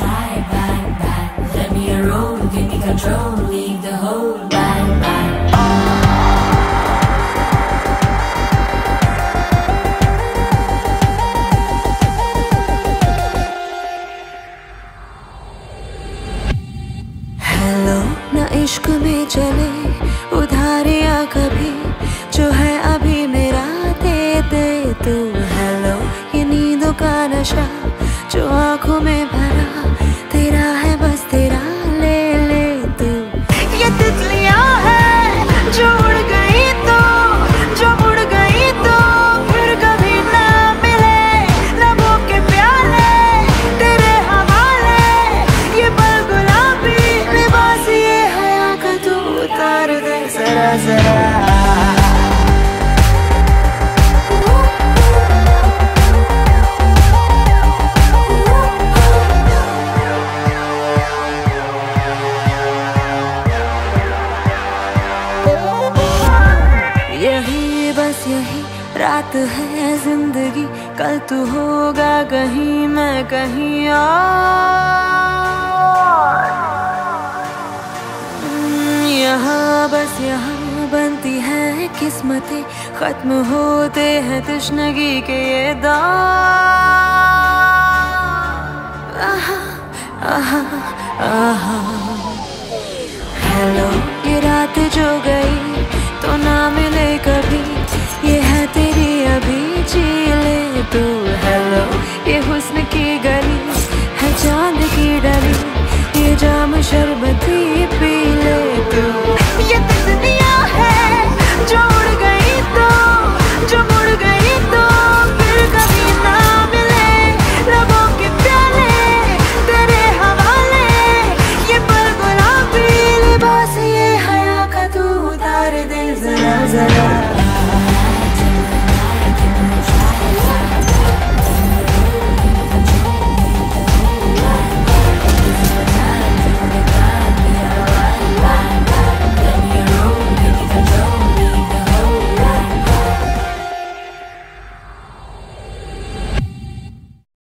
side, bye, bye. Let me roll, give me control, leave the whole, bye, bye. Hello ना इश्क में चले उधारियाँ कभी, जो है अभी मेरा दे दे तू। हेलो ये नींदों का नशा जो आंखों में भरा, तेरा है बस तेरा, ले ले तू। ये तितलियाँ हैं जो उड़ गई तो, जो मुड़ गई तो फिर कभी ना मिले। लबों के प्याले तेरे हवाले, ये पल गुलाबी लिबास ये हया का तू उतार दे जरा जरा। यही बस यही रात है जिंदगी, कल तू होगा कहीं मैं कहीं और। यहाँ बस यहाँ बनती है किस्मतें, खत्म होते हैं तश्नगी के ये दाग। आहा आहा आहा। हेलो ये रात जो गई तो ना मिले कभी, ये है तेरी अभी, जी ले तू। हेलो ये हुस्न की गली है चांद की डली, ये जाम शरबती पी ले तू।